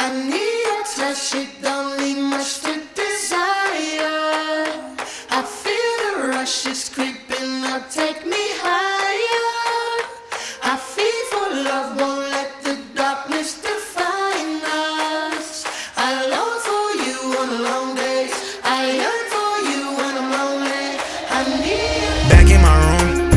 I need your touch, it don't leave much to desire. I feel the rush, it's creeping up, take me higher. I feel for love, won't let the darkness define us. I long for you on the long days, I yearn for you when I'm lonely. I need you. Back in my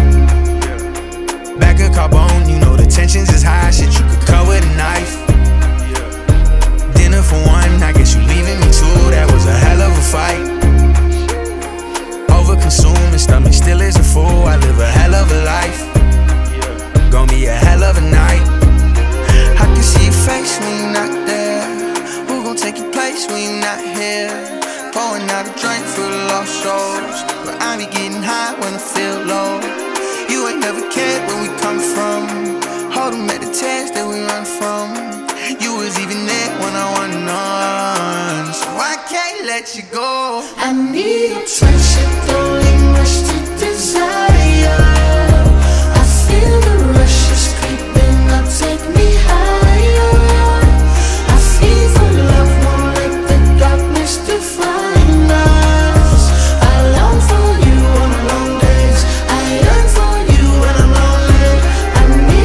room, back of Carbone, you know the tensions is high, shit you could cut with a knife. Dinner for one, I guess you leaving me too, that was a hell of a fight. Overconsuming, stomach still isn't full, I live a hell of a life. Gonna be a hell of a night. I can see your face when you're not there. Who gon' take your place when you're not here? Pouring out a drink for the lost souls, but I be getting high when I feel low. You ain't never cared where we come from, hold them at the tears that we run from. You was even there when I wasn't none, so I can't let you go. I need your touch, it don't leave much to desire. I feel the rush is creeping up, take me higher. I feel for love, won't let the darkness define us. I long for you on the long days, I yearn for you when I'm lonely. I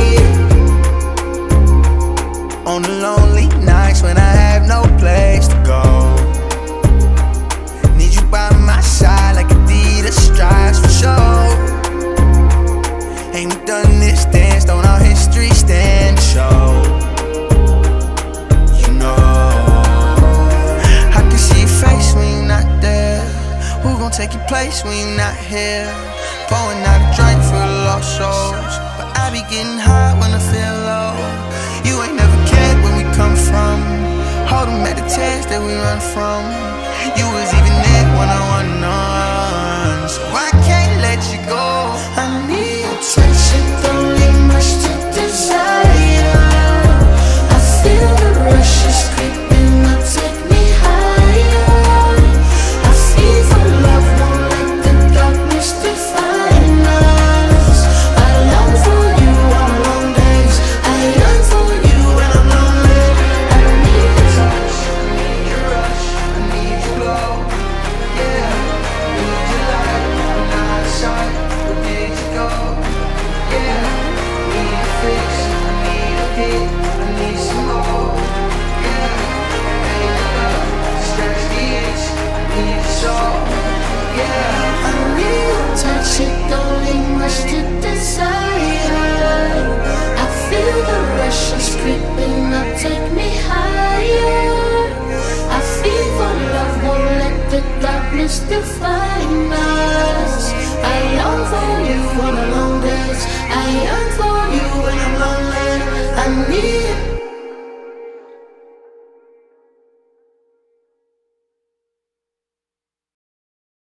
need you. On the lonely nights when I have no place to go, need you by my side like Adidas stripes for show. Ain't we done this dance, don't our history stand to show? You know, I can see your face when you're not there. Who gon' take your place when you're not here? Pouring out a drink for the lost souls, but I be getting high when I feel low. You ain't never cared where we come from, hold them at the tears that we run from. You was even there when I wasn't none, so I can't let you go. I need your touch, it don't leave much to desire. I feel the rush is creeping up, take me higher. I feel for love, won't let the darkness define us. I long for you on the long days, I yearn for you when I'm lonely. I need your touch, I need your rush, I need your glow. Yeah, I need your light, I'm not sight. Where did you go? Yeah, I need a fix, I need a hit, I need some more. Yeah, ain't enough to scratch the itch, I need your soul. Yeah, I need your touch, it don't leave much to desire. I feel the rush is creeping up, take me higher. I feel for love, won't let the darkness define us. I long for you on the long days, I yearn for you when I'm lonely. I need